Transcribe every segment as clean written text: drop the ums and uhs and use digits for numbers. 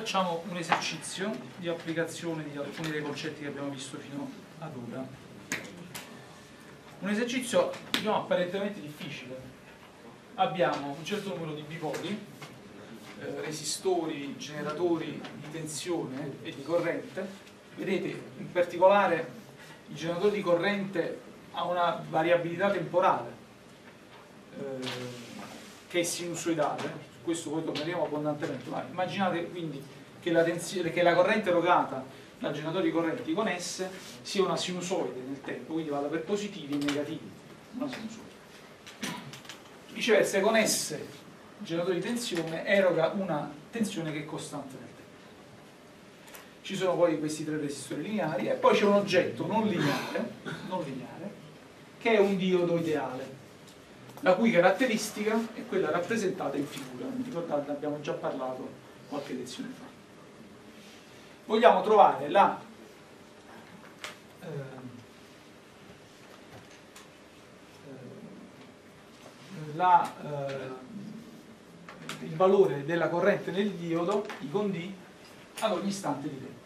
facciamo un esercizio di applicazione di alcuni dei concetti che abbiamo visto fino ad ora. Un esercizio, diciamo, apparentemente difficile. Abbiamo un certo numero di bipoli, resistori, generatori di tensione e di corrente. Vedete, in particolare il generatore di corrente ha una variabilità temporale che è sinusoidale. Su questo poi torneremo abbondantemente, ma immaginate quindi che la corrente erogata dal generatore di correnti con S sia una sinusoide nel tempo, quindi vada per positivi e negativi, una sinusoide. Viceversa, con S il generatore di tensione eroga una tensione che è costante nel tempo. Ci sono poi questi tre resistori lineari e poi c'è un oggetto non lineare che è un diodo ideale, la cui caratteristica è quella rappresentata in figura. Ricordate, ne abbiamo già parlato qualche lezione fa. Vogliamo trovare il valore della corrente nel diodo, I con D, ad ogni istante di tempo.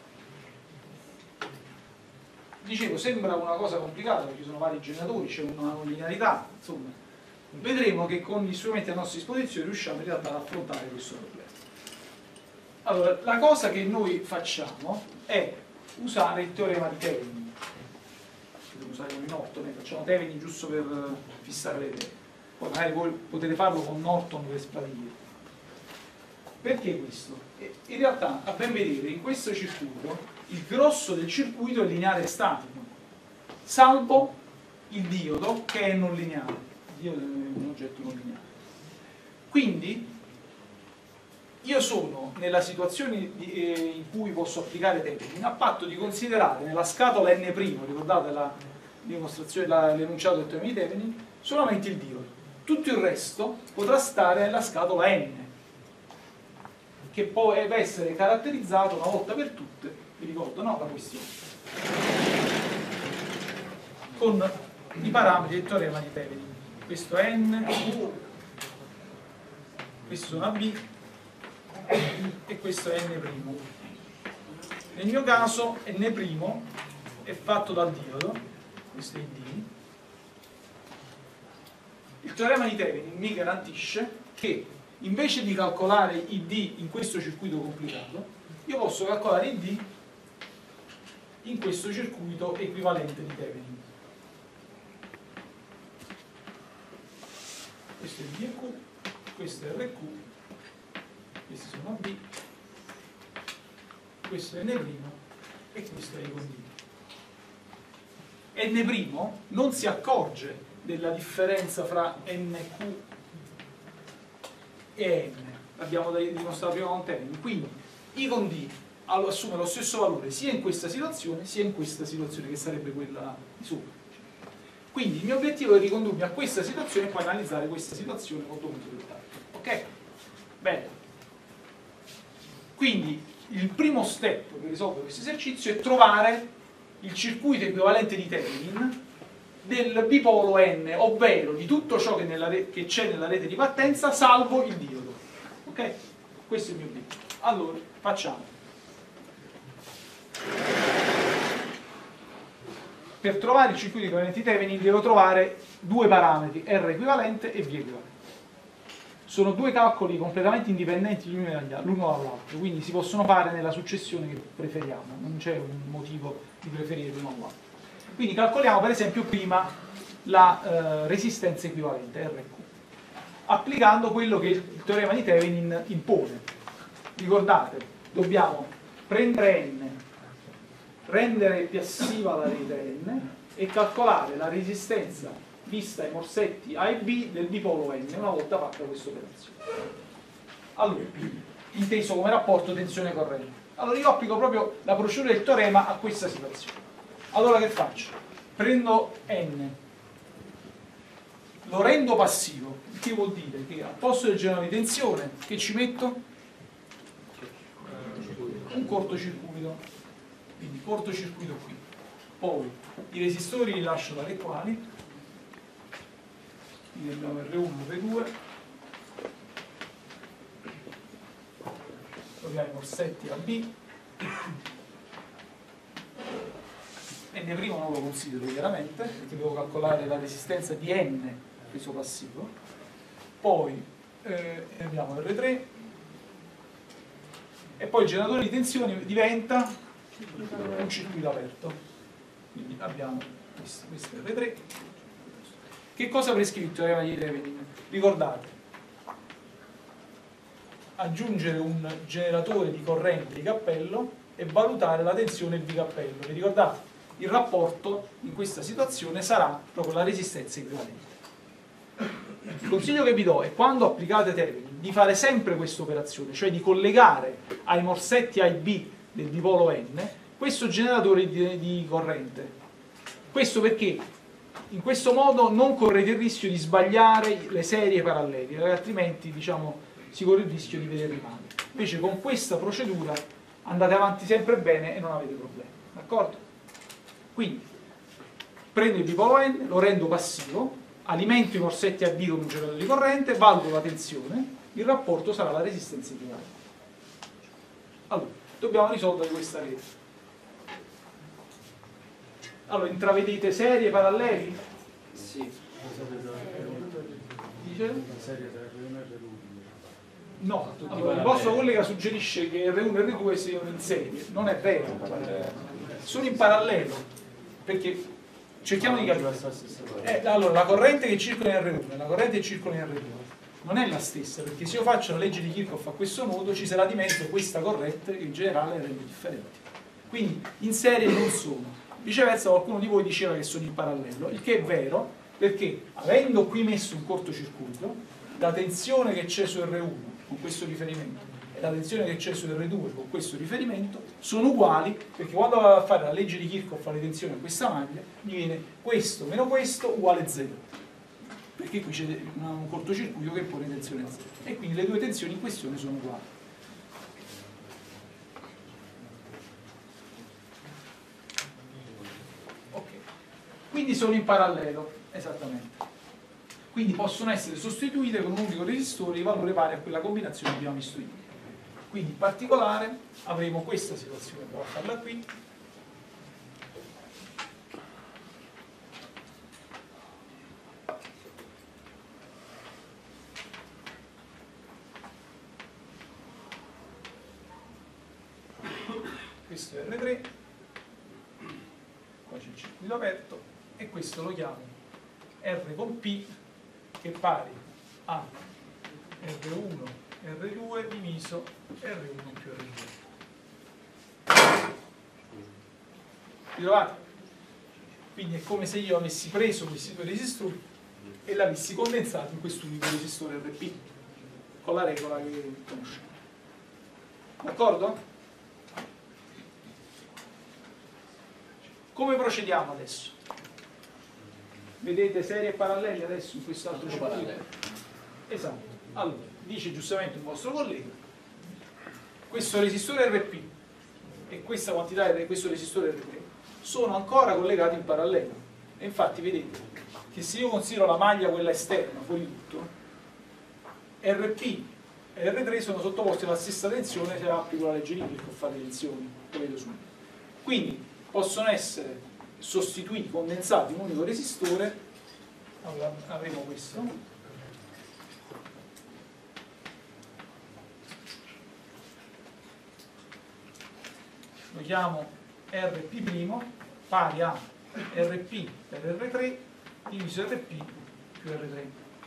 Dicevo, sembra una cosa complicata perché ci sono vari generatori, c'è una non linearità, insomma. Vedremo che con gli strumenti a nostra disposizione riusciamo in realtà ad affrontare questo problema. Allora, la cosa che noi facciamo è usare il teorema di Thevenin. Lo useremo in 8, noi facciamo Thevenin giusto per fissare le idee. Poi magari voi potete farlo con Norton per sparire. Perché questo? In realtà, a ben vedere, in questo circuito il grosso del circuito è lineare statico, salvo il diodo che è non lineare. Il diodo è un oggetto non lineare. Quindi io sono nella situazione in cui posso applicare Thevenin a patto di considerare nella scatola N', ricordate la dimostrazione, l'enunciato del teorema di Thevenin, solamente il diodo. Tutto il resto potrà stare nella scatola N, che può essere caratterizzato una volta per tutte, vi ricordo, no? La questione, con i parametri del teorema di Thevenin. Questo è N, questo sono AB e questo è N'. Nel mio caso N' è fatto dal diodo, questo è il D. Il teorema di Thevenin mi garantisce che invece di calcolare i D in questo circuito complicato, io posso calcolare i D in questo circuito equivalente di Thevenin. Questo è D e Q, questo è RQ, questi sono AB, questo è N' e questo è I con D. N' non si accorge della differenza fra NQ e N, l'abbiamo dimostrato prima con Thevenin. Quindi I con D assume lo stesso valore sia in questa situazione sia in questa situazione, che sarebbe quella di sopra. Quindi il mio obiettivo è ricondurmi a questa situazione e poi analizzare questa situazione con dovuto dettaglio. Ok? Bene. Quindi il primo step per risolvere questo esercizio è trovare il circuito equivalente di Thevenin del bipolo N, ovvero di tutto ciò che c'è nella rete di partenza, salvo il diodo. Ok? Questo è il mio obiettivo. Allora, facciamo. Per trovare il circuito equivalente di Thevenin devo trovare due parametri, R equivalente e V equivalente. Sono due calcoli completamente indipendenti l'uno dall'altro, quindi si possono fare nella successione che preferiamo, non c'è un motivo di preferire l'uno all'altro. Quindi calcoliamo per esempio prima la resistenza equivalente, RQ, applicando quello che il teorema di Thevenin impone. Ricordate, dobbiamo prendere N, rendere passiva la rete N e calcolare la resistenza vista ai morsetti A e B del dipolo N una volta fatta questa operazione. Allora, inteso come rapporto tensione-corrente. Allora io applico proprio la procedura del teorema a questa situazione. Allora che faccio? Prendo N, lo rendo passivo, il che vuol dire che al posto del generatore di tensione che ci metto? Un cortocircuito, quindi cortocircuito qui. Poi i resistori li lascio tali quali, quindi abbiamo R1, R2, abbiamo i morsetti AB e ne primo non lo considero chiaramente perché devo calcolare la resistenza di N peso passivo, poi abbiamo R3 e poi il generatore di tensione diventa un circuito aperto, quindi abbiamo questo è R3. Che cosa ha prescritto teorema di Thevenin? Ricordate, aggiungere un generatore di corrente di cappello e valutare la tensione V cappello. Vi ricordate? Il rapporto in questa situazione sarà proprio la resistenza equivalente. Il consiglio che vi do è, quando applicate Thevenin, di fare sempre questa operazione, cioè di collegare ai morsetti A e B del dipolo N questo generatore di corrente. Questo perché in questo modo non correte il rischio di sbagliare le serie parallele, altrimenti diciamo si corre il rischio di vederli male. Invece con questa procedura andate avanti sempre bene e non avete problemi, d'accordo? Quindi prendo il dipolo N, lo rendo passivo, alimento i morsetti AB con un generatore di corrente, valuto la tensione, il rapporto sarà la resistenza equivalente. Allora, dobbiamo risolvere questa rete. Allora, intravedete serie paralleli? Sì. Dice? No, allora, il vostro collega suggerisce che R1 e R2 siano in serie, non è vero, sono in parallelo, perché cerchiamo di capire. Allora, la corrente che circola in R1 e la corrente che circola in R2 non è la stessa, perché se io faccio la legge di Kirchhoff a questo modo ci sarà di mezzo questa corrente che in generale rende differenti. Quindi in serie non sono. Viceversa qualcuno di voi diceva che sono in parallelo, il che è vero, perché avendo qui messo un cortocircuito, la tensione che c'è su R1 con questo riferimento e la tensione che c'è su R2 con questo riferimento sono uguali, perché quando vado a fare la legge di Kirchhoff alle tensioni a questa maglia mi viene questo meno questo uguale 0, perché qui c'è un cortocircuito che pone tensione a 0 e quindi le due tensioni in questione sono uguali. Quindi sono in parallelo, esattamente. Quindi possono essere sostituite con un unico resistore di valore pari a quella combinazione che abbiamo visto ieri. Quindi in particolare avremo questa situazione, provo a farla qui. Questo è R3, qua c'è il circuito aperto. E questo lo chiamo R con P, che è pari a R1 R2 diviso R1 più R2. Vi trovate? Quindi è come se io avessi preso questi due resistori e l'avessi condensato in quest'unico resistore RP con la regola che conosciamo. D'accordo? Come procediamo adesso? Vedete serie parallele adesso in quest'altro circuito? Esatto. Allora, dice giustamente il vostro collega, questo resistore RP e questa quantità di questo resistore RP sono ancora collegati in parallelo. E infatti vedete che se io considero la maglia quella esterna, fuori tutto, RP e R3 sono sottoposti alla stessa tensione se applico la legge di Kirchhoff alle tensioni, lo vedo subito. Quindi possono essere sostituiti, condensati in un unico resistore. Allora avremo questo, lo chiamo Rp' pari a Rp per R3 diviso Rp più R3.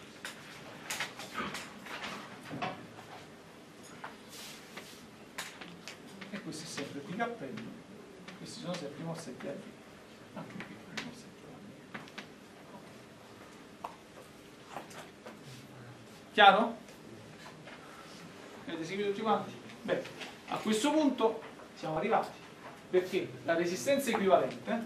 E questo è sempre P cappello, questi sono sempre i morsetti a B. Anche qui i morsetti a B. Chiaro? Avete seguito tutti quanti? Beh, a questo punto siamo arrivati, perché la resistenza equivalente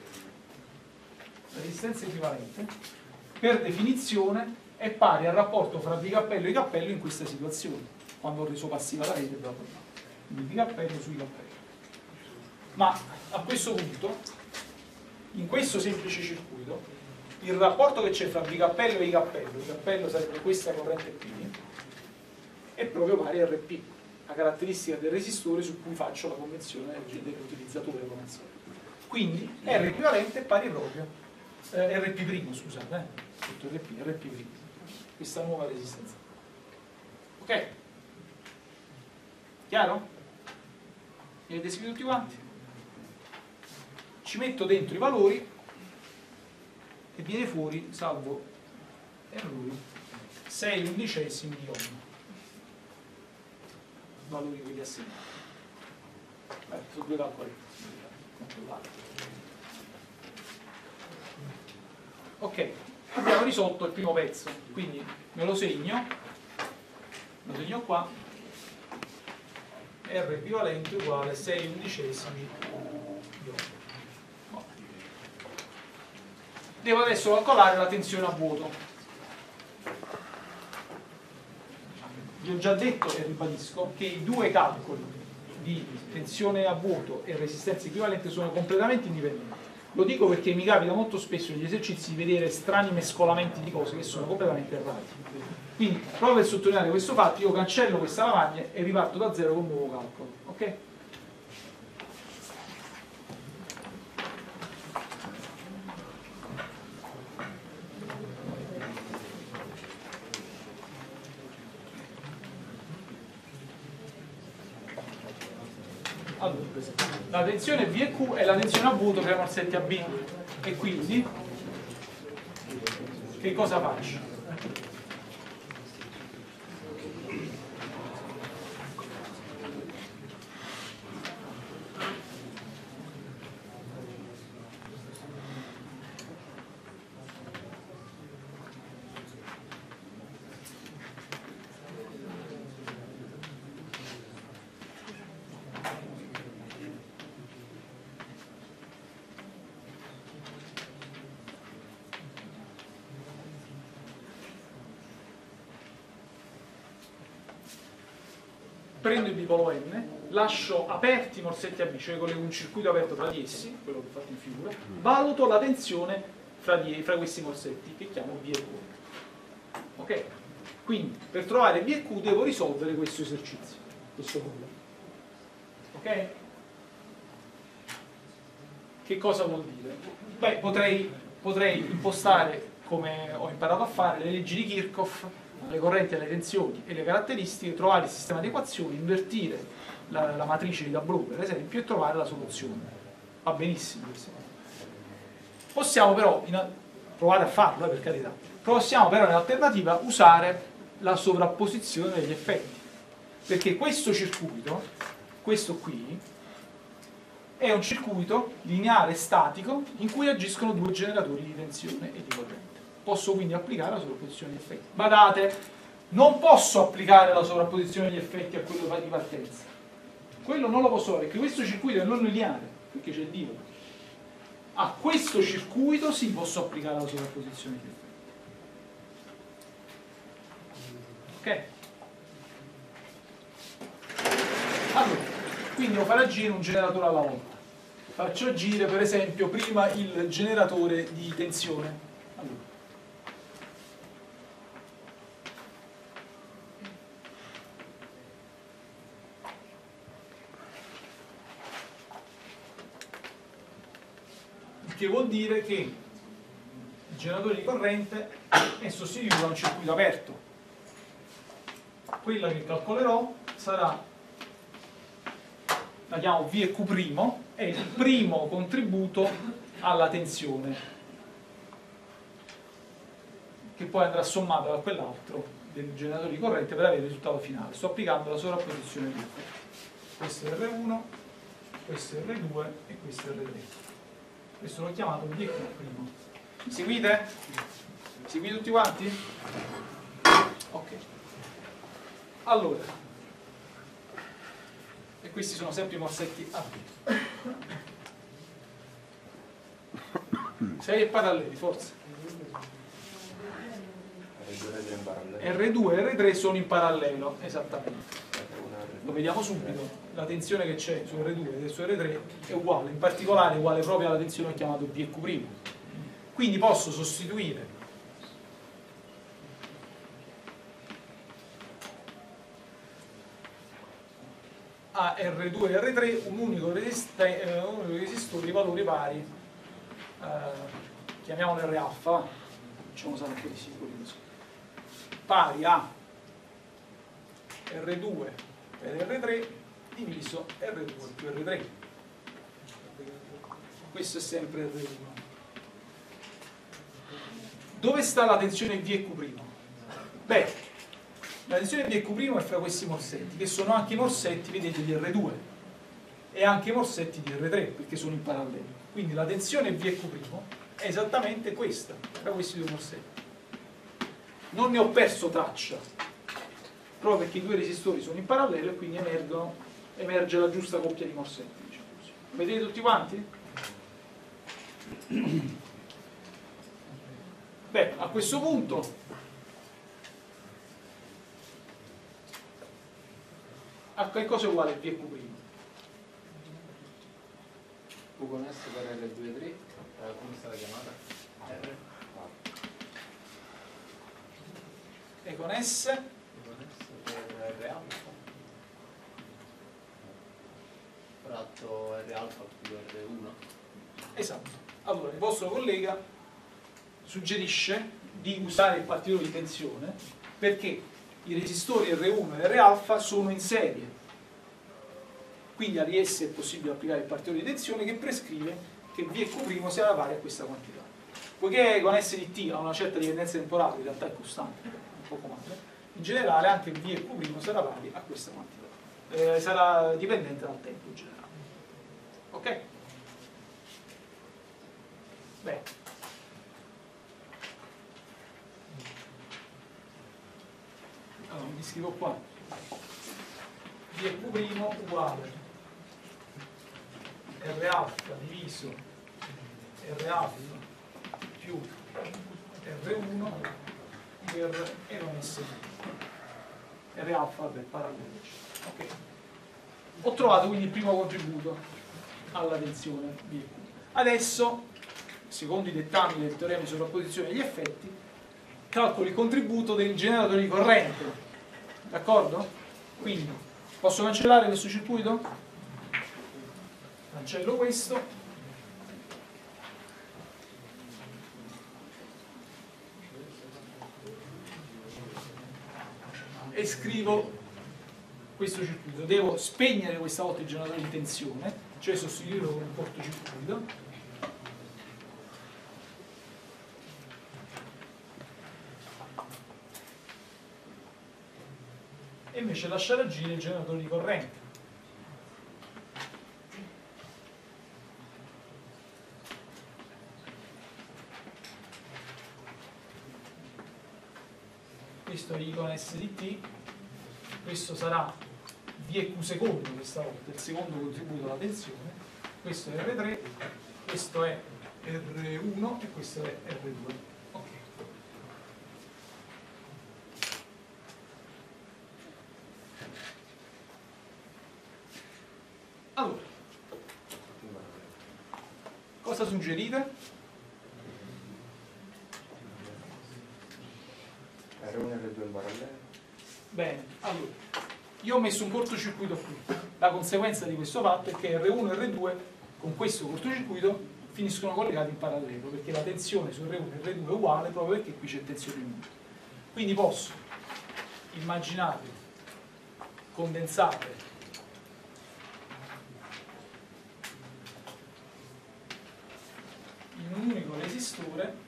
per definizione è pari al rapporto fra V cappello e I cappello in questa situazione, quando ho reso passiva la rete, bla bla bla. Quindi V cappello sui cappello. Ma a questo punto, in questo semplice circuito, il rapporto che c'è fra V cappello e I cappello sarebbe questa corrente P, è proprio pari a RP. la caratteristica del resistore su cui faccio la convenzione dell'utilizzatore come al solito. Quindi R equivalente è pari proprio Rp', scusate, tutto Rp', questa nuova resistenza. Ok? Chiaro? Mi avete seguito tutti quanti? Ci metto dentro i valori e viene fuori, salvo errori, 6/11 di ohm. Valori quelli assegnati. Sono due calcoli controllati. Ok, abbiamo risolto il primo pezzo, quindi me lo segno qua, R equivalente uguale 6/11 di ohm. Devo adesso calcolare la tensione a vuoto. Vi ho già detto e ribadisco che i due calcoli di tensione a vuoto e resistenza equivalente sono completamente indipendenti. Lo dico perché mi capita molto spesso negli esercizi di vedere strani mescolamenti di cose che sono completamente errati. Quindi, proprio per sottolineare questo fatto, io cancello questa lavagna e riparto da zero con un nuovo calcolo. Ok? Allora, la tensione VQ è la tensione a vuoto che abbiamo al 7AB e quindi che cosa faccio? Prendo il dipolo N, lascio aperti i morsetti AB, cioè collego un circuito aperto tra di essi, quello che ho fatto in figura, valuto la tensione fra questi morsetti, che chiamo VQ. Ok? Quindi, per trovare VQ devo risolvere questo esercizio, questo problema. Ok? Che cosa vuol dire? Beh, potrei impostare, come ho imparato a fare, le leggi di Kirchhoff, le correnti, le tensioni e le caratteristiche, trovare il sistema di equazioni, invertire la matrice di Tableau per esempio e trovare la soluzione. Va benissimo questo. Possiamo però, provate a farlo per carità, possiamo però in alternativa usare la sovrapposizione degli effetti, perché questo circuito, questo qui, è un circuito lineare statico in cui agiscono due generatori di tensione e di corrente. Posso quindi applicare la sovrapposizione degli effetti. Badate, non posso applicare la sovrapposizione degli effetti a quello di partenza. Quello non lo posso fare, perché questo circuito è non lineare, perché c'è il dipolo. A questo circuito sì posso applicare la sovrapposizione degli effetti. Ok? Allora, quindi devo far agire un generatore alla volta. Faccio agire per esempio prima il generatore di tensione. Allora. Che vuol dire che il generatore di corrente è sostituito da un circuito aperto. Quella che calcolerò sarà, la chiamo VQ', è il primo contributo alla tensione, che poi andrà sommato da quell'altro del generatore di corrente per avere il risultato finale. Sto applicando la sovrapposizione di effetti. Questo è R1, questo è R2 e questo è R3. Questo l'ho chiamato VQ'. Seguite? Seguite tutti quanti? Ok. Allora, e questi sono sempre i morsetti AB. 6 paralleli, forza. R2 e R3 sono in parallelo, esattamente. Lo vediamo subito. La tensione che c'è su R2 e su R3 è uguale, in particolare è uguale proprio alla tensione che ho chiamato VQ'. Quindi posso sostituire a R2 e R3 un unico resistore di valori pari, chiamiamolo R alfa, facciamo usare un po' di simbolismo, pari a R2 per R3 diviso R2 più R3. Questo è sempre R1. Dove sta la tensione V e Q'? Beh, la tensione V e Q' è fra questi morsetti, che sono anche i morsetti, vedete, di R2 e anche i morsetti di R3, perché sono in parallelo. Quindi la tensione V e Q' è esattamente questa, fra questi due morsetti. Non ne ho perso traccia, proprio perché i due resistori sono in parallelo e quindi emerge la giusta coppia di morsetti. Diciamo così. Vedete tutti quanti? Beh, a questo punto a che cosa è uguale V e Q'? Q con S per R2 3, come sta la chiamata? R. E con S? E con S per R alfa. Fratto R alfa più R1. Esatto. Allora, il vostro collega suggerisce di usare il partitore di tensione perché i resistori R1 e R alfa sono in serie. Quindi a esse è possibile applicare il partitore di tensione che prescrive che V e Q' sia pari a questa quantità. Poiché con S di T ha una certa dipendenza temporale, in realtà è costante, un poco male, in generale anche V e Q' sarà pari a questa quantità. Sarà dipendente dal tempo in generale. Ok? Beh. Allora, mi scrivo qua. V e Q' uguale R alfa diviso R alfa più R1 per E non S. R alfa, vabbè, parallelo. Ok. Ho trovato quindi il primo contributo alla tensione V e Q. Adesso, secondo i dettami del teorema di sovrapposizione degli effetti, calcolo il contributo del generatore di corrente. D'accordo? Quindi, posso cancellare questo circuito? Cancello questo. E scrivo questo circuito. Devo spegnere questa volta il generatore di tensione, cioè sostituirlo con un cortocircuito. E invece lasciare agire il generatore di corrente. Questo è I con S di T, questo sarà V e Q secondo questa volta, il secondo contributo alla tensione, questo è R3, questo è R1 e questo è R2. Ok. Allora, cosa suggerite? R1 e R2 in parallelo. Bene, allora, io ho messo un cortocircuito qui. La conseguenza di questo fatto è che R1 e R2 con questo cortocircuito finiscono collegati in parallelo, perché la tensione su R1 e R2 è uguale proprio perché qui c'è tensione in uno. Quindi posso immaginare condensate in un unico resistore.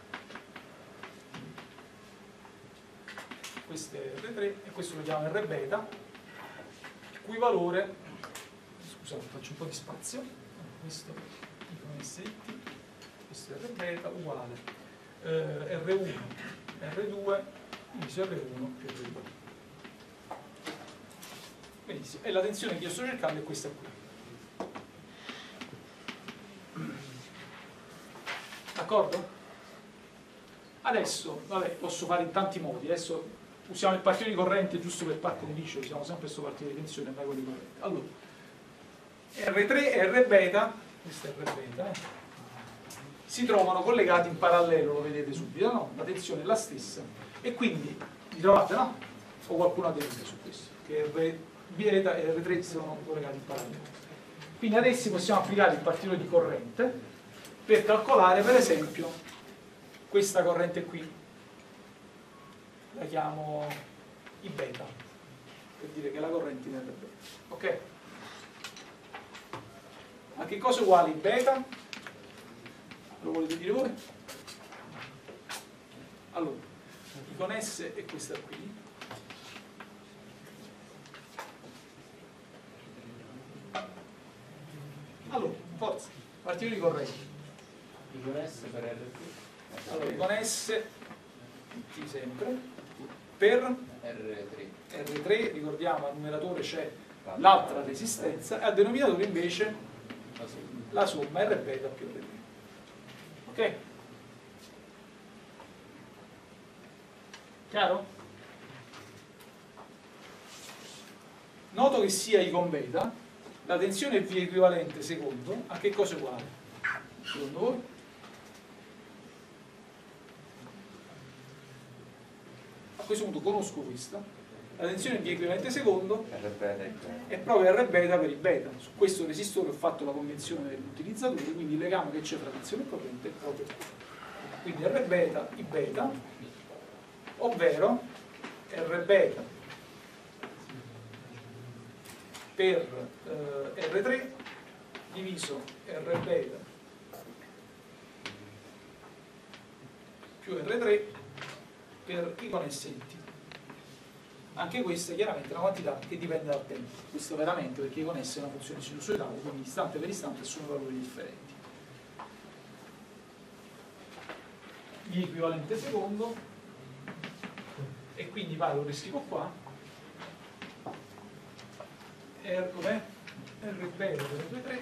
Questo è R3 e questo lo chiamo R beta, il cui valore, scusate, faccio un po' di spazio, questo è ST, questo è R beta uguale R1, R2 diviso R1 più R2. Benissimo, e la tensione che io sto cercando è questa qui. D'accordo? Adesso, vabbè, posso fare in tanti modi, adesso usiamo il partito di corrente giusto per par condicio, usiamo sempre questo partito di tensione e mai quello di corrente. Allora, R3 e R beta, questo è R beta, si trovano collegati in parallelo, lo vedete subito, no? La tensione è la stessa e quindi li trovate, no? O qualcuno ha delle idee su questo? Che beta e R3 sono collegati in parallelo. Quindi ad essi possiamo applicare il partitore di corrente per calcolare per esempio questa corrente qui, la chiamo I beta, per dire che la corrente in R beta. Ok? A che cosa è uguale I beta? Lo volete dire voi? Allora, I con S è questa qui. Allora, forza, partitore di corrente. I con S per R3. Allora, I con S, tutti sempre, per R3. R3, ricordiamo al numeratore c'è l'altra resistenza e al denominatore invece la somma R beta più R3. Ok? Chiaro? Noto che sia I con beta, la tensione V equivalente secondo a che cosa è uguale? Secondo voi? A questo punto conosco questa. La tensione V equivalente secondo è proprio R beta per I beta. Su questo resistore ho fatto la convenzione dell'utilizzatore, quindi il legame che c'è tra tensione e corrente è proprio questo. Quindi R beta, I beta, ovvero R beta per R3 diviso R beta più R3 per I con S in T. Anche questa è chiaramente una quantità che dipende dal tempo. Questo veramente perché I con S è una funzione sinusoidale, quindi istante per istante sono valori differenti. V equivalente secondo e quindi vado, lo riscrivo qua. R beta per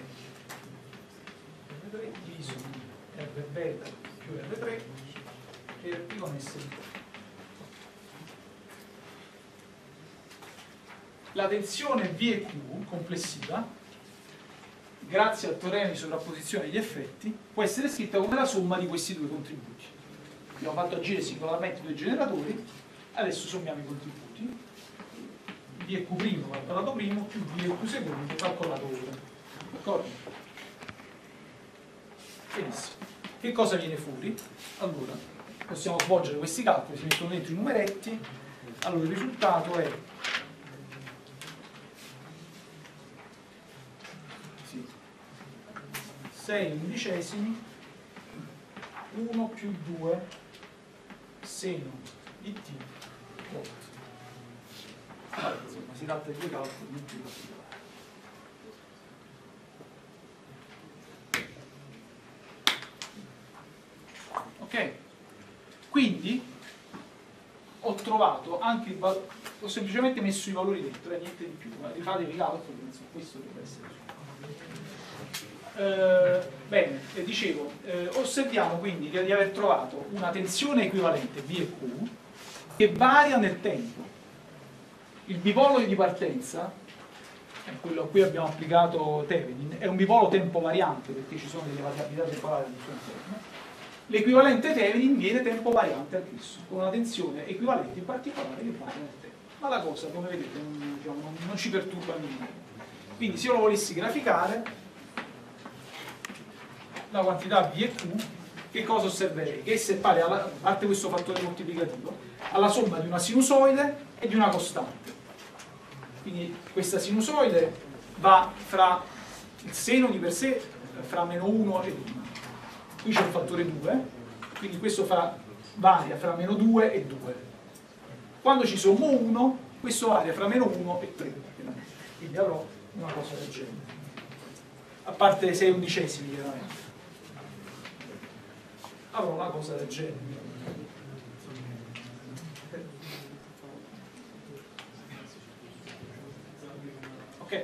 R3 diviso R beta più R3 per I con S in T. La tensione V e Q complessiva, grazie al teorema di sovrapposizione degli effetti, può essere scritta come la somma di questi due contributi. Abbiamo fatto agire singolarmente due generatori, adesso sommiamo i contributi. V e Q primo calcolato primo più V e Q secondo calcolato ora. D'accordo? Benissimo. Che cosa viene fuori? Allora, possiamo svolgere questi calcoli, si mettono dentro i numeretti. Allora, il risultato è 6 undicesimi 1 più 2 seno di t volt. Insomma, si tratta di due calcoli non più particolari. Ok? Quindi ho trovato anche il valore, ho semplicemente messo i valori dentro, niente di più. Rifatevi i calcoli, insomma, questo dovrebbe essere. Bene, dicevo, osserviamo quindi di aver trovato una tensione equivalente V e Q che varia nel tempo. Il bipolo di partenza, è quello a cui abbiamo applicato Thevenin, è un bipolo tempo variante perché ci sono delle variabilità temporali al suo interno. L'equivalente Thevenin viene tempo variante anch'esso, con una tensione equivalente in particolare che varia nel tempo. Ma la cosa, come vedete, non ci perturba minimamente. Quindi se io lo volessi graficare, la quantità V e Q, che cosa osserverei? Che essa è pari, a parte questo fattore moltiplicativo, alla somma di una sinusoide e di una costante. Quindi questa sinusoide va fra il seno di per sé, fra meno 1 e 1. Qui c'è il fattore 2, quindi questo varia fra meno 2 e 2. Quando ci sommo 1, questo varia fra meno 1 e 3. Quindi avrò una cosa del genere. A parte 6 undicesimi, chiaramente. Avrò una cosa del genere. Ok?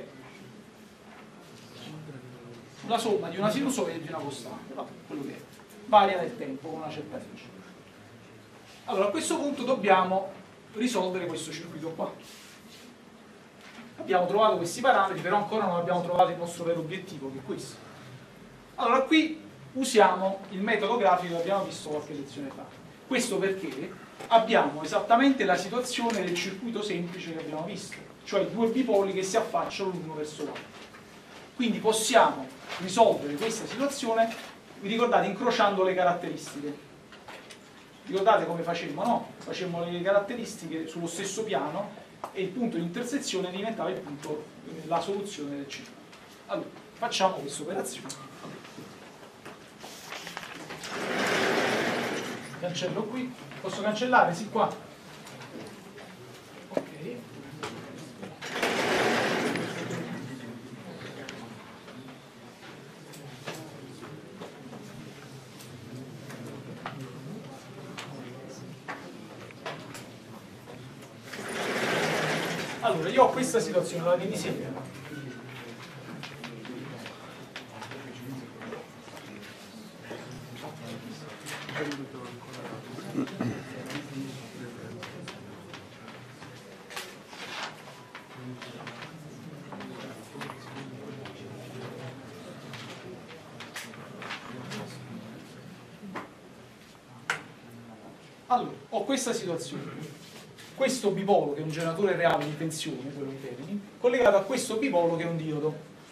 La somma di una sinusoide e di una costante, vabbè, quello che è. Varia nel tempo con una certa frequenza. Allora, a questo punto dobbiamo risolvere questo circuito qua. Abbiamo trovato questi parametri, però ancora non abbiamo trovato il nostro vero obiettivo, che è questo. Allora, qui usiamo il metodo grafico che abbiamo visto qualche lezione fa. Questo perché abbiamo esattamente la situazione del circuito semplice che abbiamo visto. cioè due bipoli che si affacciano l'uno verso l'altro. Quindi possiamo risolvere questa situazione, vi ricordate, incrociando le caratteristiche. Ricordate come facemmo, no? Facemmo le caratteristiche sullo stesso piano e il punto di intersezione diventava il punto, la soluzione del circolo. Allora, facciamo questa operazione. Cancello qui, posso cancellare? Sì, qua. Ok. Allora, io ho questa situazione, la ridisegno. Allora, ho questa situazione. Questo bipolo, che è un generatore reale di tensione, quello di Terni, collegato a questo bipolo che è un diodo.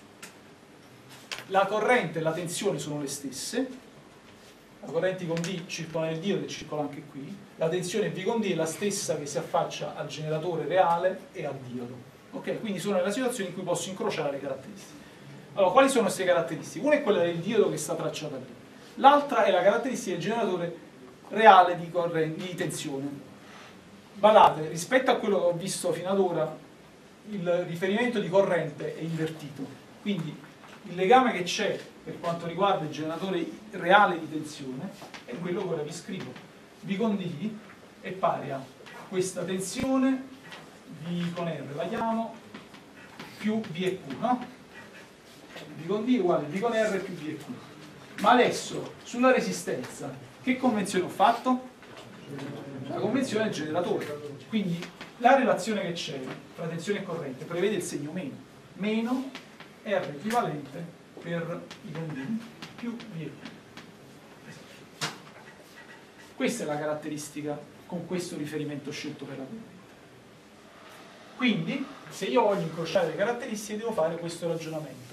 La corrente e la tensione sono le stesse, la corrente I con D circola nel diodo e circola anche qui, la tensione V con D è la stessa che si affaccia al generatore reale e al diodo. Ok? Quindi sono nella situazione in cui posso incrociare le caratteristiche. Allora, quali sono queste caratteristiche? Una è quella del diodo che sta tracciata lì, l'altra è la caratteristica del generatore reale di tensione. Badate, rispetto a quello che ho visto fino ad ora, il riferimento di corrente è invertito. Quindi il legame che c'è per quanto riguarda il generatore reale di tensione è quello che ora vi scrivo. V con D è pari a questa tensione, V con R la chiamo, più V e Q, no? V con D è uguale a V con R più V e Q. Ma adesso, sulla resistenza, che convenzione ho fatto? La convenzione del generatore. Quindi la relazione che c'è tra tensione e corrente prevede il segno meno R equivalente per I con D più V e Q. Questa è la caratteristica con questo riferimento scelto per la corrente. Quindi, se io voglio incrociare le caratteristiche, devo fare questo ragionamento.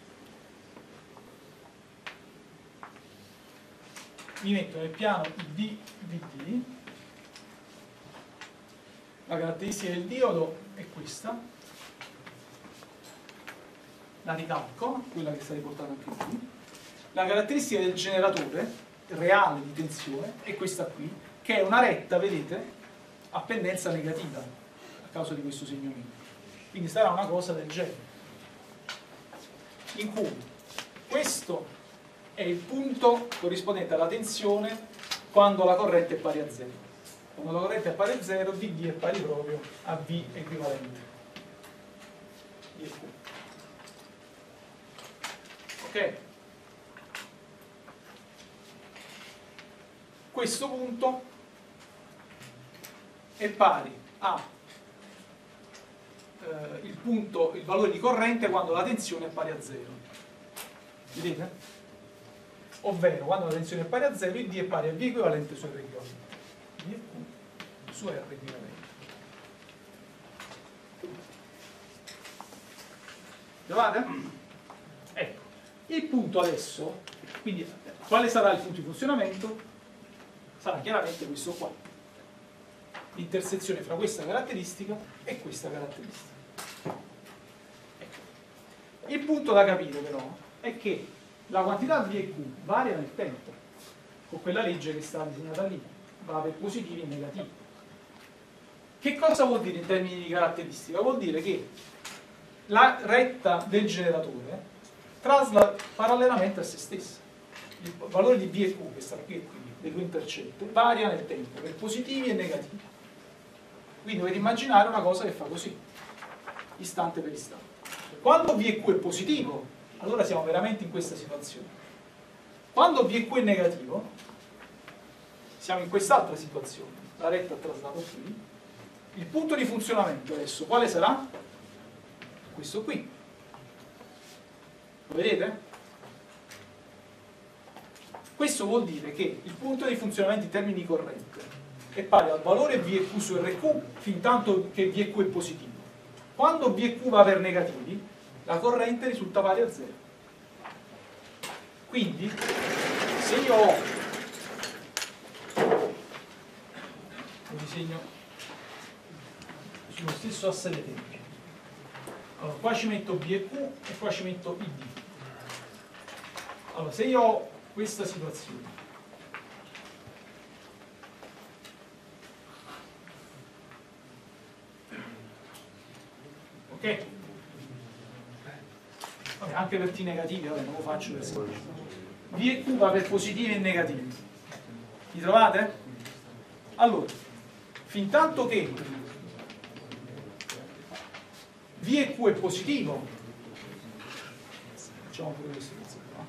Mi metto nel piano dVd, la caratteristica del diodo è questa, la ricalco, quella che sta riportata anche qui, la caratteristica del generatore reale di tensione è questa qui, che è una retta, vedete, a pendenza negativa, a causa di questo segno meno. Quindi sarà una cosa del genere, in cui questo è il punto corrispondente alla tensione quando la corrente è pari a 0. Quando la corrente è pari a 0, Vd è pari proprio a V equivalente. V e Q. Ok? Questo punto è pari a il valore di corrente quando la tensione è pari a 0. Vedete? Ovvero, quando la tensione è pari a 0, il D è pari a V equivalente su R equivalente. V e Q su R equivalente. Trovate? Ecco, il punto adesso, quindi quale sarà il punto di funzionamento? Sarà chiaramente questo qua. L'intersezione fra questa caratteristica e questa caratteristica. Ecco. Il punto da capire però è che la quantità V e Q varia nel tempo, con quella legge che sta disegnata lì, va per positivi e negativi. Che cosa vuol dire in termini di caratteristica? Vuol dire che la retta del generatore trasla parallelamente a se stessa. Il valore di V e Q, che sta qui e qui, le due intercette, varia nel tempo, per positivi e negativi. Quindi dovete immaginare una cosa che fa così, istante per istante. Quando V e Q è positivo, allora siamo veramente in questa situazione. Quando V e Q è negativo, siamo in quest'altra situazione. La retta ha traslato qui. Il punto di funzionamento adesso quale sarà? Questo qui. Lo vedete? Questo vuol dire che il punto di funzionamento in termini di corrente è pari al valore V e Q su RQ fin tanto che V e Q è positivo. Quando V e Q va per negativi, la corrente risulta pari a 0. Quindi, se io ho, lo disegno sullo stesso asse dei tempi, allora qua ci metto V e Q e qua ci metto ID. Allora, se io ho questa situazione, ok? Vabbè, anche per t negativi, vabbè, non lo faccio per semplice. V e Q va per positivi e negativi. Mi trovate? Allora, fin tanto che V e Q è positivo, facciamo pure questo pezzo qua.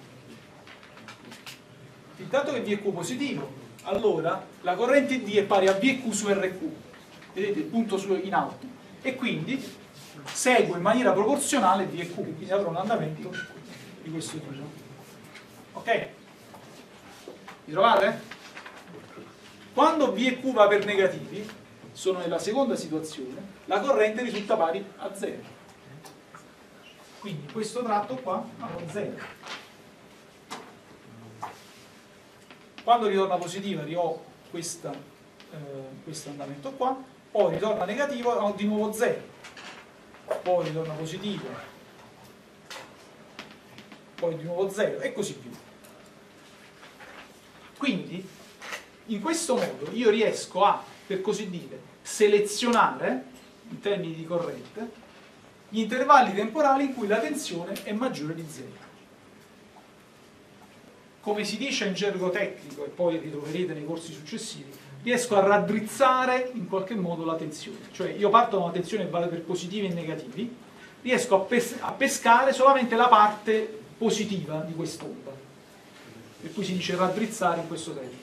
Fin tanto che V e Q è positivo, allora la corrente D è pari a V e Q su RQ. Vedete il punto in alto. E quindi segue in maniera proporzionale V e Q, quindi avrò un andamento di questo tipo. Ok? Vi trovate? Quando V e Q va per negativi, sono nella seconda situazione, la corrente risulta pari a 0. Quindi questo tratto qua avrò 0. Quando ritorna positiva ho questo andamento qua, poi ritorna negativo ho di nuovo 0. Poi ritorna positivo, poi di nuovo 0 e così via. Quindi in questo modo io riesco a, per così dire, selezionare in termini di corrente gli intervalli temporali in cui la tensione è maggiore di 0. Come si dice in gergo tecnico, e poi ritroverete nei corsi successivi, riesco a raddrizzare in qualche modo la tensione. Cioè io parto da una tensione che vale per positivi e negativi, riesco a pescare solamente la parte positiva di quest'onda. Per cui si dice raddrizzare in questo senso.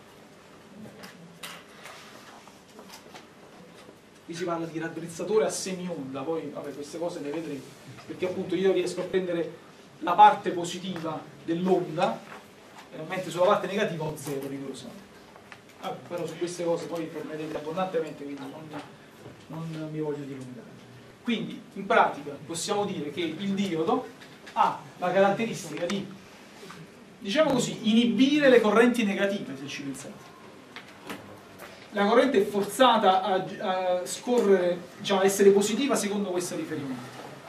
Qui si parla di raddrizzatore a semionda, poi vabbè, queste cose le vedrete, perché appunto io riesco a prendere la parte positiva dell'onda, mentre sulla parte negativa ho 0 rigorosamente. Però su queste cose poi tornerete abbondantemente, quindi non mi voglio dilungare. Quindi in pratica possiamo dire che il diodo ha la caratteristica di, diciamo così, inibire le correnti negative, se ci pensate. La corrente è forzata a scorrere, diciamo, a essere positiva secondo questo riferimento,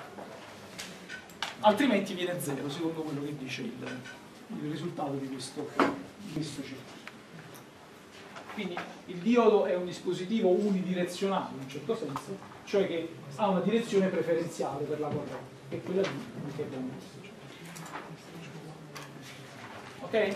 altrimenti viene 0 secondo quello che dice il risultato di questo circuito. Quindi il diodo è un dispositivo unidirezionale in un certo senso, cioè che ha una direzione preferenziale per la corrente, che è quella di che abbiamo visto. Ok?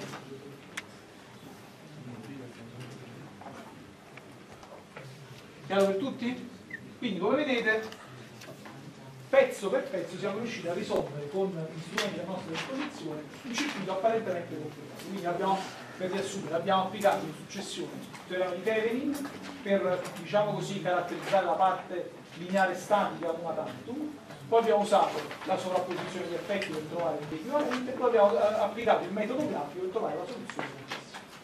Chiaro per tutti? Quindi come vedete, pezzo per pezzo siamo riusciti a risolvere con gli strumenti a nostra disposizione un circuito apparentemente complicato. Quindi abbiamo, per riassumere, abbiamo applicato in successione il teorema di Thevenin per, diciamo così, caratterizzare la parte lineare statica una tantum, poi abbiamo usato la sovrapposizione di effetti per trovare l'equivalente, e poi abbiamo applicato il metodo grafico per trovare la soluzione successiva.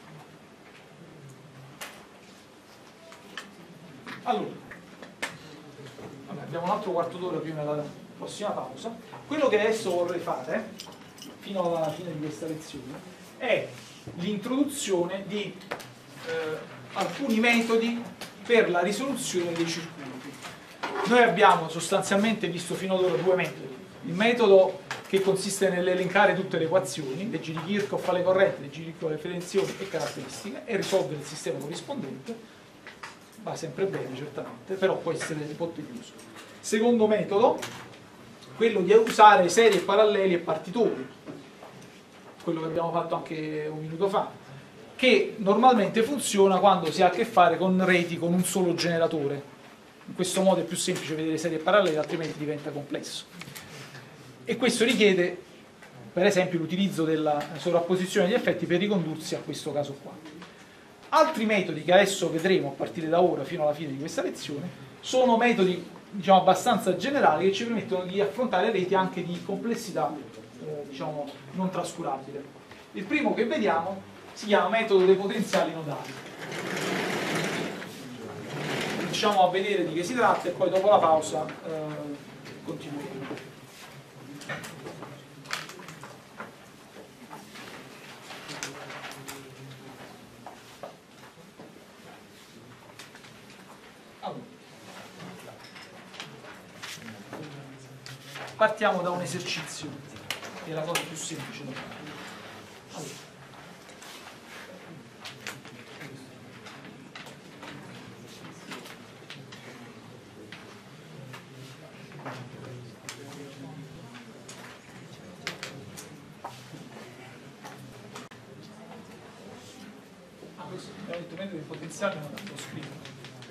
Allora, abbiamo un altro quarto d'ora prima della prossima pausa. Quello che adesso vorrei fare, fino alla fine di questa lezione, è l'introduzione di alcuni metodi per la risoluzione dei circuiti. Noi abbiamo sostanzialmente visto fino ad ora due metodi. Il metodo che consiste nell'elencare tutte le equazioni, leggi di Kirchhoff alle correnti, leggi di Kirchhoff alle tensioni e caratteristiche, e risolvere il sistema corrispondente. Va sempre bene, certamente, però può essere ipotetico. Secondo metodo, quello di usare serie paralleli e partitori, quello che abbiamo fatto anche un minuto fa, che normalmente funziona quando si ha a che fare con reti con un solo generatore. In questo modo è più semplice vedere serie parallele, altrimenti diventa complesso. E questo richiede, per esempio, l'utilizzo della sovrapposizione di effetti per ricondursi a questo caso qua. Altri metodi che adesso vedremo a partire da ora fino alla fine di questa lezione sono metodi, diciamo, abbastanza generali che ci permettono di affrontare reti anche di complessità diciamo, non trascurabile. Il primo che vediamo si chiama metodo dei potenziali nodali. cominciamo a vedere di che si tratta e poi dopo la pausa continueremo. Partiamo da un esercizio, che è la cosa più semplice da fare. Allora. Questo abbiamo detto metodo di potenziale, non l'ho scritto.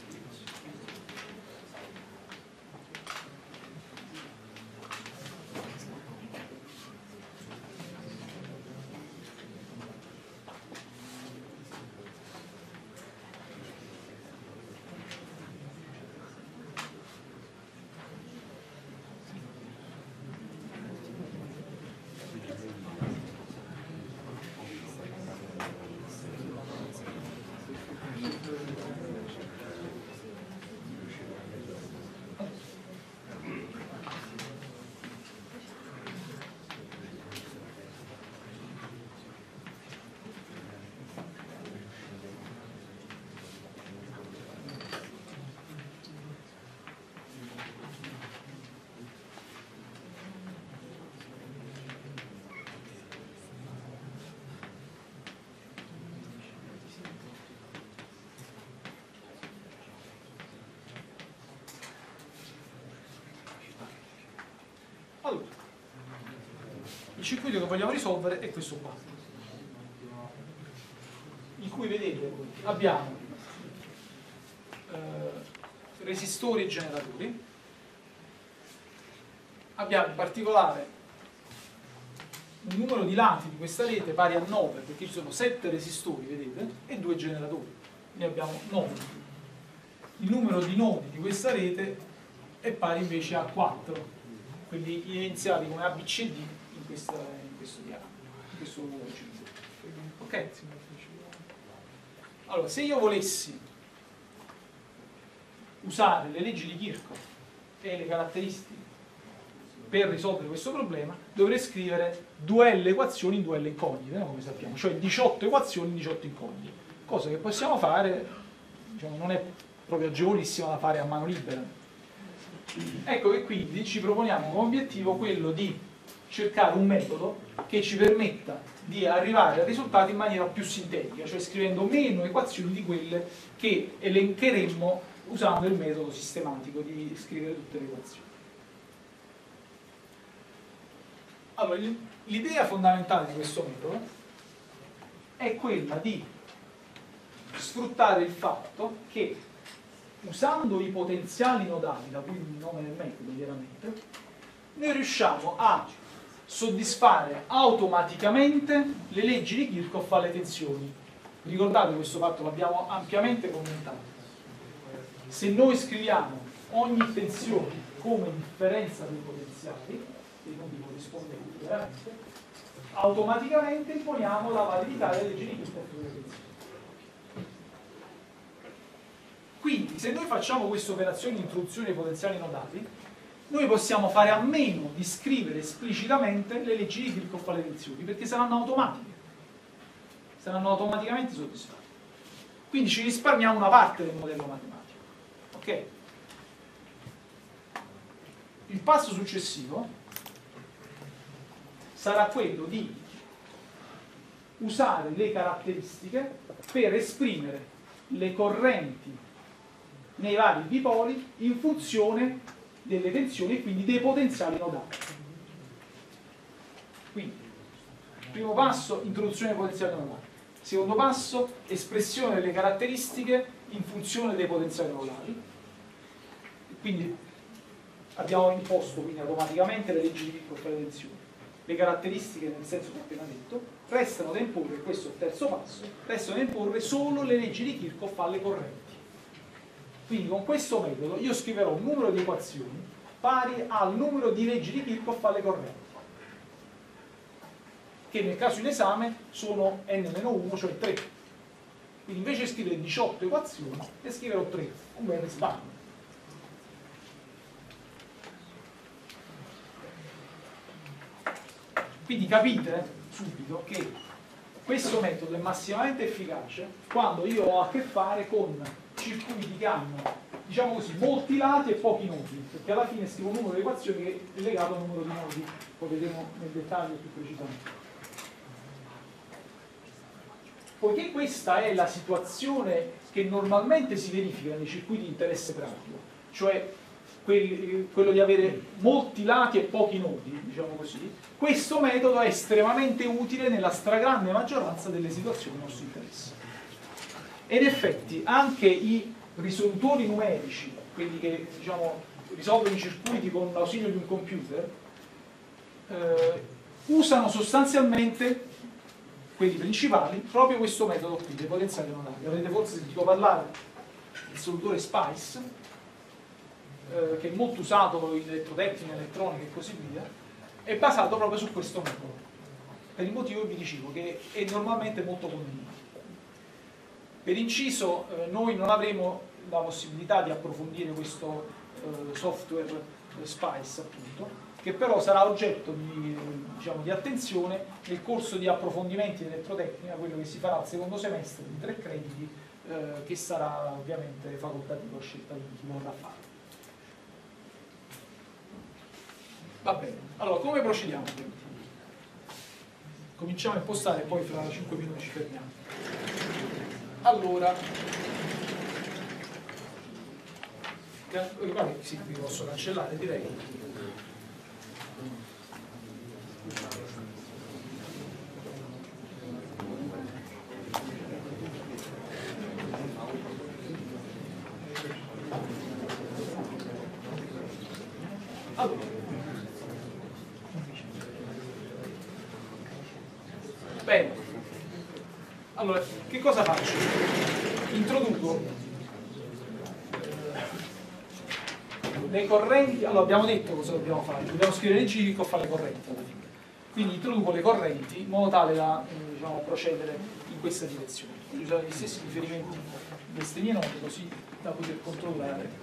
Allora, il circuito che vogliamo risolvere è questo qua, in cui vedete abbiamo resistori e generatori, abbiamo in particolare un numero di lati di questa rete pari a 9, perché ci sono 7 resistori, vedete, e 2 generatori, ne abbiamo 9. Il numero di nodi di questa rete è pari invece a 4, quelli evidenziati come A, B, C e D in questo diagramma, in questo circuito. Ok? Allora, se io volessi usare le leggi di Kirchhoff e le caratteristiche per risolvere questo problema, dovrei scrivere 2L equazioni in 2L incognite, come sappiamo, cioè 18 equazioni in 18 incognite, cosa che possiamo fare, diciamo, non è proprio agevolissima da fare a mano libera. Ecco che quindi ci proponiamo come obiettivo quello di cercare un metodo che ci permetta di arrivare al risultato in maniera più sintetica, cioè scrivendo meno equazioni di quelle che elencheremmo usando il metodo sistematico di scrivere tutte le equazioni. Allora, l'idea fondamentale di questo metodo è quella di sfruttare il fatto che usando i potenziali nodali, da cui il nome del metodo chiaramente, noi riusciamo a soddisfare automaticamente le leggi di Kirchhoff alle tensioni. Ricordate questo fatto, l'abbiamo ampiamente commentato. Se noi scriviamo ogni tensione come differenza dei potenziali, dei nodi corrispondenti, veramente, automaticamente imponiamo la validità delle leggi di Kirchhoff sulle tensioni. Quindi, se noi facciamo questa operazione di introduzione dei potenziali nodali, noi possiamo fare a meno di scrivere esplicitamente le leggi di Kirchhoff alle tensioni, perché saranno automatiche, saranno automaticamente soddisfatte. Quindi ci risparmiamo una parte del modello matematico. Ok? Il passo successivo sarà quello di usare le caratteristiche per esprimere le correnti nei vari dipoli in funzione delle tensioni e quindi dei potenziali nodali. Quindi, primo passo, introduzione dei potenziali nodali. Secondo passo, espressione delle caratteristiche in funzione dei potenziali nodali. Quindi abbiamo imposto quindi automaticamente le leggi di Kirchhoff alle tensioni. Le caratteristiche nel senso che ho appena detto, restano da imporre, questo è il terzo passo, restano da imporre solo le leggi di Kirchhoff alle correnti. Quindi con questo metodo io scriverò un numero di equazioni pari al numero di leggi di Kirchhoff alle correnti, che nel caso in esame sono n-1, cioè 3. Quindi invece di scrivere 18 equazioni, ne scriverò 3, un bel risparmio. Quindi capite subito che questo metodo è massimamente efficace quando io ho a che fare con circuiti che hanno, diciamo così, molti lati e pochi nodi, perché alla fine scrivo un numero di equazioni che è legato al numero di nodi, poi vedremo nel dettaglio più precisamente. Poiché questa è la situazione che normalmente si verifica nei circuiti di interesse pratico, cioè quello di avere molti lati e pochi nodi, diciamo così, questo metodo è estremamente utile nella stragrande maggioranza delle situazioni di nostro interesse. E in effetti anche i risolutori numerici, quelli che diciamo, risolvono i circuiti con l'ausilio di un computer, usano sostanzialmente, quelli principali, proprio questo metodo qui, dei potenziali nodali. Avrete forse sentito parlare del risolutore SPICE, che è molto usato in elettrotecnica, elettronica e così via, è basato proprio su questo metodo, per il motivo che vi dicevo, che è normalmente molto condiviso. Per inciso, noi non avremo la possibilità di approfondire questo software SPICE, appunto, che però sarà oggetto di, diciamo, di attenzione nel corso di approfondimenti di elettrotecnica, quello che si farà al secondo semestre di 3 crediti, che sarà ovviamente facoltativo a scelta di chi vorrà fare. Va bene, allora come procediamo? Cominciamo a impostare e poi fra 5 minuti ci fermiamo. Allora, guarda, sì, vi posso cancellare, direi. Allora, bene, allora che cosa faccio? Introduco le correnti. Allora abbiamo detto cosa dobbiamo fare, dobbiamo scrivere il girico e fare le correnti alla fine. Quindi introduco le correnti in modo tale da diciamo, procedere in questa direzione. Usare gli stessi riferimenti di queste mie note così da poter controllare.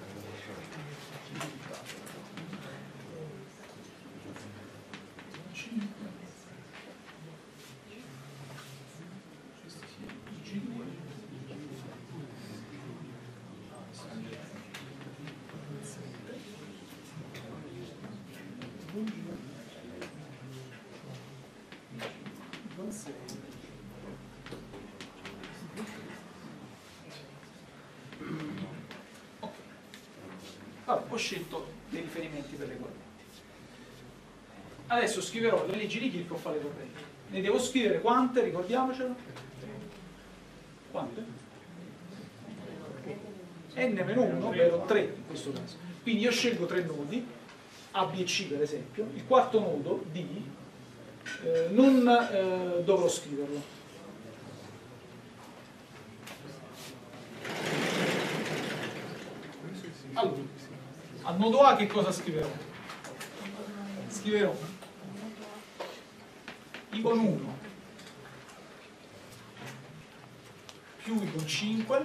Vabbè, ho scelto dei riferimenti per le correnti. Adesso scriverò le leggi di Kirchhoff alle correnti. Ne devo scrivere quante? Ricordiamocelo. Quante? n-1 per 3 in questo caso. Quindi io scelgo 3 nodi, A, B e C per esempio. Il quarto nodo, D, non dovrò scriverlo. Allora, al nodo A che cosa scriverò? Scriverò I con 1 più I con 5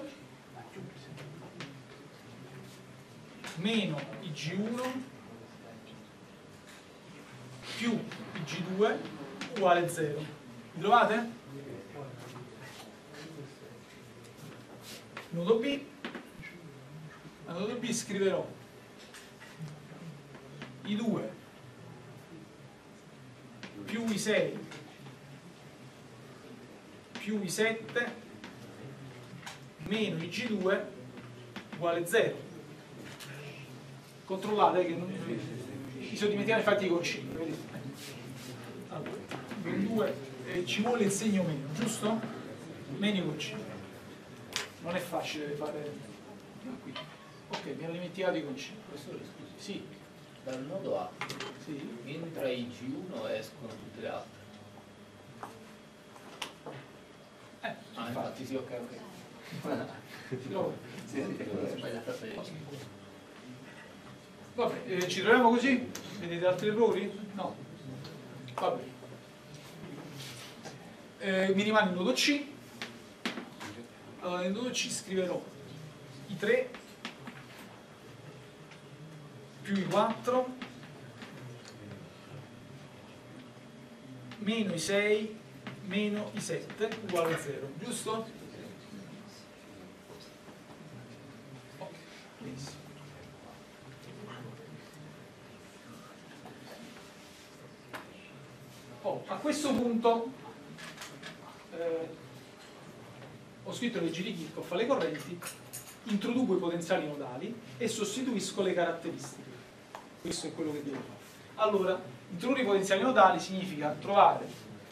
meno IG1 più IG2 uguale 0. Mi trovate? Nodo B. Al nodo B scriverò I2 più I6 più I7 meno IG2 uguale 0. Controllate che non mi sono dimenticato infatti con 5, vedete? Allora, con 2 ci vuole il segno meno, giusto? Meno con 5. Non è facile fare qui. Ok, mi hanno dimenticato i concetti. Sì. Dal nodo A, Sì. entra i G1 e escono tutte le altre. Infatti sì, ok. No. Sì, ho sbagliato te. Vabbè, ci troviamo così? Vedete altri errori? No. Vabbè. Mi rimane il nodo C Allora, nel nodo C scriverò i 3 più i 4 meno i 6 meno i 7 uguale a 0, giusto? Ok, benissimo. A questo punto ho scritto le leggi di Kirchhoff alle correnti, introduco i potenziali nodali e sostituisco le caratteristiche. Questo è quello che devo fare. Allora, introdurre i potenziali nodali significa trovare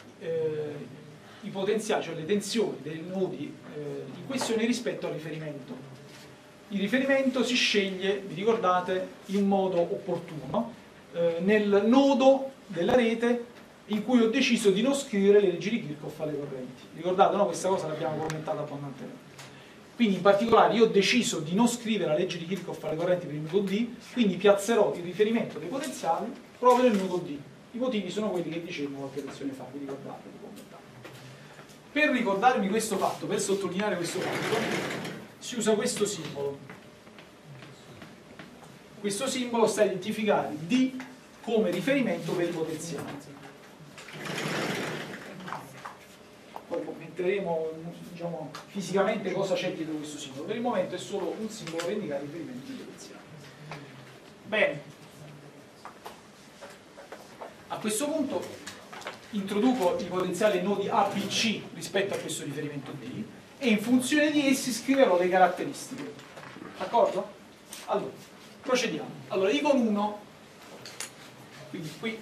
i potenziali, cioè le tensioni dei nodi in questione rispetto al riferimento. Il riferimento si sceglie, vi ricordate, in un modo opportuno, nel nodo della rete in cui ho deciso di non scrivere le leggi di Kirchhoff alle correnti. Ricordate, no? Questa cosa l'abbiamo commentata abbondantemente. Quindi in particolare io ho deciso di non scrivere la legge di Kirchhoff alle correnti per il nodo D, quindi piazzerò il riferimento dei potenziali proprio nel nodo D. I motivi sono quelli che dicevo qualche lezione fa, vi ricordate? Per ricordarmi questo fatto, per sottolineare questo fatto, si usa questo simbolo. Questo simbolo sta a identificare D come riferimento per i potenziali. Poi commenteremo, diciamo, fisicamente cosa c'è dietro questo simbolo. Per il momento è solo un simbolo per indicare il riferimento di potenziale. Bene, a questo punto introduco i potenziali nodi A, B, C rispetto a questo riferimento D e in funzione di essi scriverò le caratteristiche. D'accordo? Allora, procediamo. Allora, icon 1, quindi qui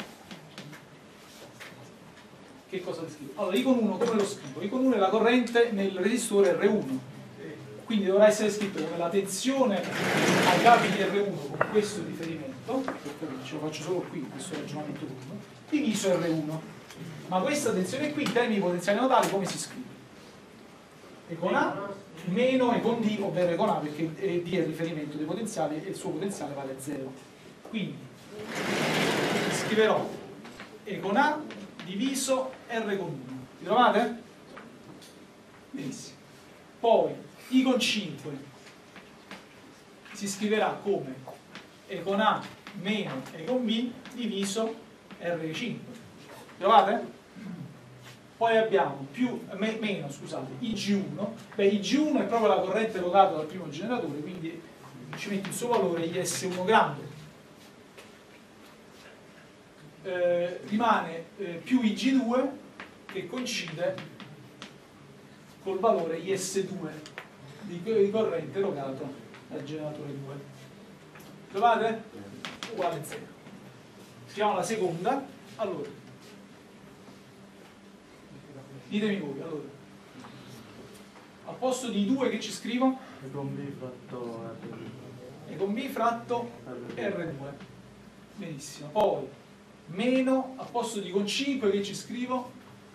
che cosa scrivo? Allora, icon 1 come lo scrivo? Icon 1 è la corrente nel resistore R1, quindi dovrà essere scritto come la tensione ai capi di R1 con questo riferimento, ce lo faccio solo qui, questo ragionamento 1, diviso R1. Ma questa tensione qui, in termini potenziali nodali, come si scrive? E con A meno E con D, ovvero E con A, perché D è il riferimento dei potenziali e il suo potenziale vale 0. Quindi scriverò E con A diviso R con 1. Vi trovate? Benissimo. Poi I con 5 si scriverà come E con A meno E con B diviso R5. Vi trovate? Poi abbiamo meno, scusate, IG1. Beh, IG1 è proprio la corrente erogata dal primo generatore, quindi ci metto il suo valore IS1 grande. Rimane più IG2 che coincide col valore IS2 di corrente erogata dal generatore 2. Trovate? Uguale 0. Scriviamo la seconda. Allora, ditemi voi, allora, al posto di 2 che ci scrivo? E con B fratto R2. E con B fratto R2. Benissimo. Poi meno, al posto di con 5 che ci scrivo?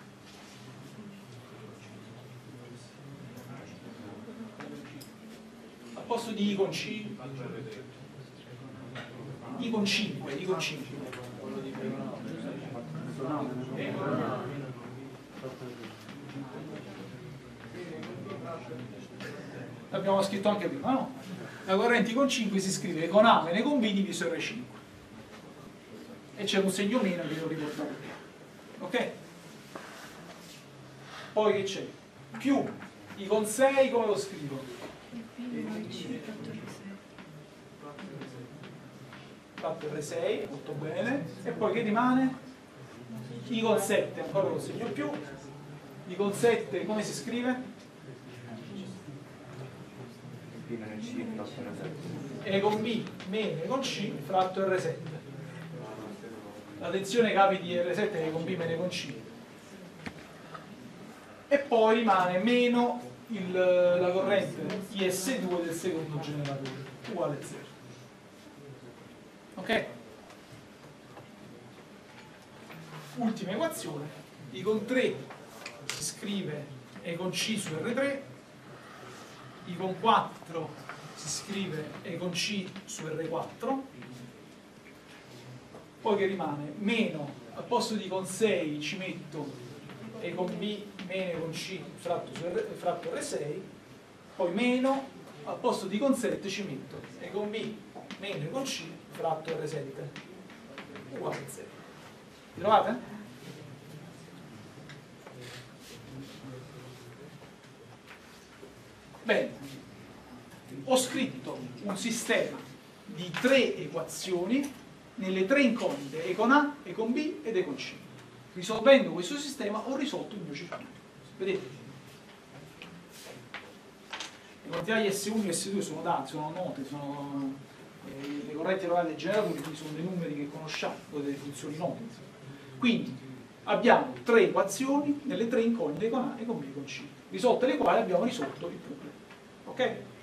Al posto di I con 5. I con 5, I con 5. L'abbiamo scritto anche prima, no? La corrente con 5 si scrive con A meno con B diviso R5 e c'è un segno meno che devo riportare qui, ok? Poi che c'è? Più I con 6 come lo scrivo? Fatto R6, molto bene. E poi che rimane? I con 7, ancora lo segno più. I con 7 come si scrive? E con B meno E con C fratto R7. La tensione capi di R7 è E con B meno E con C. E poi rimane meno la corrente IS2 del secondo generatore, uguale a 0. Ok? Ultima equazione. I con 3 si scrive E con C su R3. I con 4 si scrive E con C su R4. Poi che rimane? Meno, al posto di con 6 ci metto E con B meno E con C fratto R6 poi meno, al posto di con 7 ci metto e con B meno e con C fratto R7 uguale a 0. Vi trovate? Bene, ho scritto un sistema di 3 equazioni nelle 3 incognite, E con A, E con B ed E con C. Risolvendo questo sistema ho risolto il mio circuito. Vedete? Le quantità di S1 e S2 sono date, sono note, sono le correnti erogate dei generatori, quindi sono dei numeri che conosciamo, o delle funzioni note. Insomma. Quindi abbiamo 3 equazioni nelle 3 incognite con A, E con B e con C, risolte le quali abbiamo risolto il problema. Ok?